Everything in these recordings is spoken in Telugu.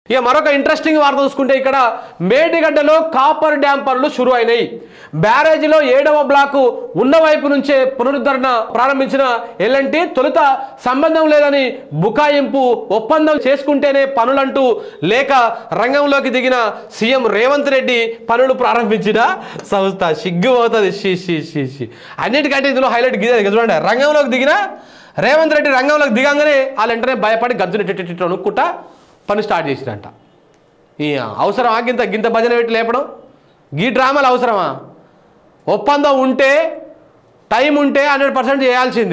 ఇక మరొక ఇంట్రెస్టింగ్ వార్త చూసుకుంటే ఇక్కడ మేడిగడ్డలో కాపర్ డ్యాం పనులు షురు అయినాయి. బ్యారేజీలో 7వ బ్లాకు ఉన్న వైపు నుంచే పునరుద్ధరణ ప్రారంభించిన ఎల్ఎన్టీ తొలుత సంబంధం లేదని బుకాయింపు, ఒప్పందం చేసుకుంటేనే పనులంటూ లేక రంగంలోకి దిగిన సీఎం రేవంత్ రెడ్డి పనులు ప్రారంభించిన సంస్థ. సిగ్గుపోతుంది. అన్నిటికంటే ఇందులో హైలైట్ గిదే చూడండి. రంగంలోకి దిగిన రేవంత్ రెడ్డి రంగంలోకి దిగంగానే వాళ్ళు వెంటనే భయపడి గజ్జుని అనుకుంటా పని స్టార్ట్ చేసిరంట. ఈ అవసరమా గింత భజన పెట్టి లేపడం? గీ డ్రామాలు అవసరమా? ఒప్పందం ఉంటే టైం ఉంటే 100% చేయాల్సిందే.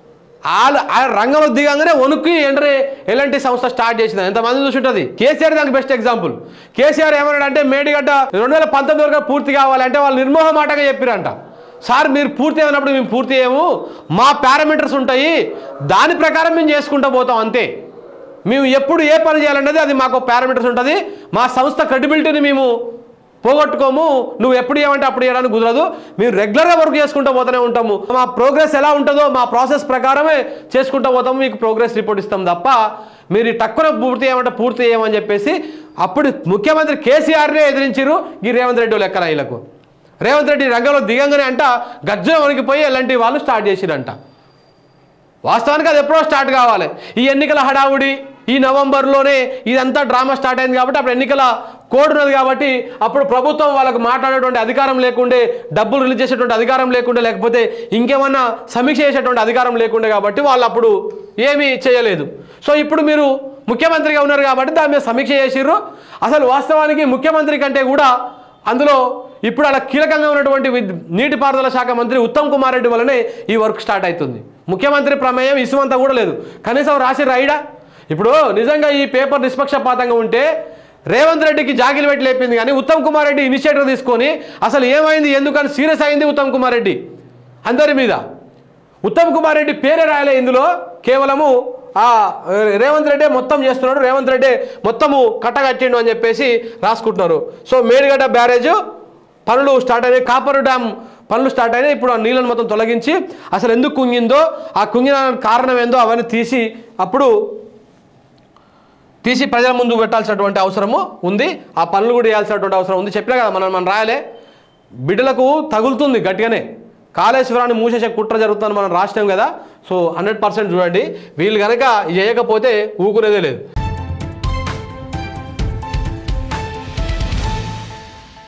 ఆ రంగంలో దిగంగానే వణుక్కి ఎంటనే ఎలాంటి సంస్థ స్టార్ట్ చేసింది. ఎంతమంది చూసి ఉంటుంది. కేసీఆర్ దానికి బెస్ట్ ఎగ్జాంపుల్. కేసీఆర్ ఏమన్నాడంటే మేడిగడ్డ 2019 వరకు పూర్తి కావాలంటే వాళ్ళు నిర్మోహమాటంగా చెప్పిరంట, సార్ మీరు పూర్తి అయినప్పుడు మేము పూర్తి చేయము, మా పారామీటర్స్ ఉంటాయి, దాని ప్రకారం మేము చేసుకుంటూ పోతాం అంతే. మేము ఎప్పుడు ఏ పని చేయాలన్నది అది మాకు పారామీటర్స్ ఉంటుంది, మా సంస్థ క్రెడిబిలిటీని మేము పోగొట్టుకోము, నువ్వు ఎప్పుడు ఏమంటే అప్పుడు చేయడానికి కుదరదు, మేము రెగ్యులర్గా వర్క్ చేసుకుంటూ పోతూనే ఉంటాము, మా ప్రోగ్రెస్ ఎలా ఉంటుందో మా ప్రాసెస్ ప్రకారమే చేసుకుంటూ పోతాము, మీకు ప్రోగ్రెస్ రిపోర్ట్ ఇస్తాం తప్ప మీరు తక్కువ పూర్తి చేయమంటే పూర్తి చేయమని చెప్పేసి అప్పుడు ముఖ్యమంత్రి కేసీఆర్నే ఎదిరించారు ఈ రేవంత్ రెడ్డి లెక్కల. వీళ్ళకు రేవంత్ రెడ్డి రంగంలో దిగంగానే అంట గజ్జన వణికిపోయి ఎలాంటి వాళ్ళు స్టార్ట్ చేసిరంట. వాస్తవానికి అది ఎప్పుడో స్టార్ట్ కావాలి. ఈ ఎన్నికల హడావుడి ఈ నవంబర్లోనే ఇదంతా డ్రామా స్టార్ట్ అయింది కాబట్టి అప్పుడు ఎన్నికల కోడ్ ఉన్నది కాబట్టి అప్పుడు ప్రభుత్వం వాళ్ళకు మాట్లాడేటువంటి అధికారం లేకుండే, డబ్బులు రిలీజ్ చేసేటువంటి అధికారం లేకుండే, లేకపోతే ఇంకేమన్నా సమీక్ష చేసేటువంటి అధికారం లేకుండే కాబట్టి వాళ్ళు అప్పుడు ఏమీ చేయలేదు. సో ఇప్పుడు మీరు ముఖ్యమంత్రిగా ఉన్నారు కాబట్టి దాని మీద సమీక్ష చేసిర్రు. అసలు వాస్తవానికి ముఖ్యమంత్రి కంటే కూడా అందులో ఇప్పుడు అలా కీలకంగా ఉన్నటువంటి నీటిపారుదల శాఖ మంత్రి ఉత్తమ్ కుమార్ రెడ్డి వల్లనే ఈ వర్క్ స్టార్ట్ అవుతుంది. ముఖ్యమంత్రి ప్రమేయం ఇసుమంతా కూడా లేదు. కనీసం రాసి రాయిడా? ఇప్పుడు నిజంగా ఈ పేపర్ నిష్పక్షపాతంగా ఉంటే రేవంత్ రెడ్డికి జాగిలు పెట్టి లేపింది, కానీ ఉత్తమ్ కుమార్ రెడ్డి ఇనిషియేటివ్ తీసుకొని అసలు ఏమైంది ఎందుకని సీరియస్ అయింది ఉత్తమ్ కుమార్ రెడ్డి అందరి మీద. ఉత్తమ్ కుమార్ రెడ్డి పేరే రాయలే ఇందులో, కేవలము రేవంత్ రెడ్డి మొత్తం చేస్తున్నాడు, రేవంత్ రెడ్డి మొత్తము కట్టగట్టిండు అని చెప్పేసి రాసుకుంటున్నారు. సో మేడిగడ్డ బ్యారేజ్ పనులు స్టార్ట్ అయినాయి, కాపర్ డ్యామ్ పనులు స్టార్ట్ అయినాయి. ఇప్పుడు ఆ నీళ్ళను మొత్తం తొలగించి అసలు ఎందుకు కుంగిందో, ఆ కుంగిన కారణం ఏందో అవన్నీ తీసి ప్రజల ముందు పెట్టాల్సినటువంటి అవసరము ఉంది. ఆ పనులు కూడా చేయాల్సినటువంటి అవసరం ఉంది. చెప్పినా కదా మనం రాయాలే, బిడ్డలకు తగులుతుంది గట్టిగానే. కాళేశ్వరాన్ని మూసేసే కుట్ర జరుగుతుందని మనం రాసినాం కదా. సో 100% చూడండి, వీళ్ళు కనుక చేయకపోతే ఊకునేదే లేదు.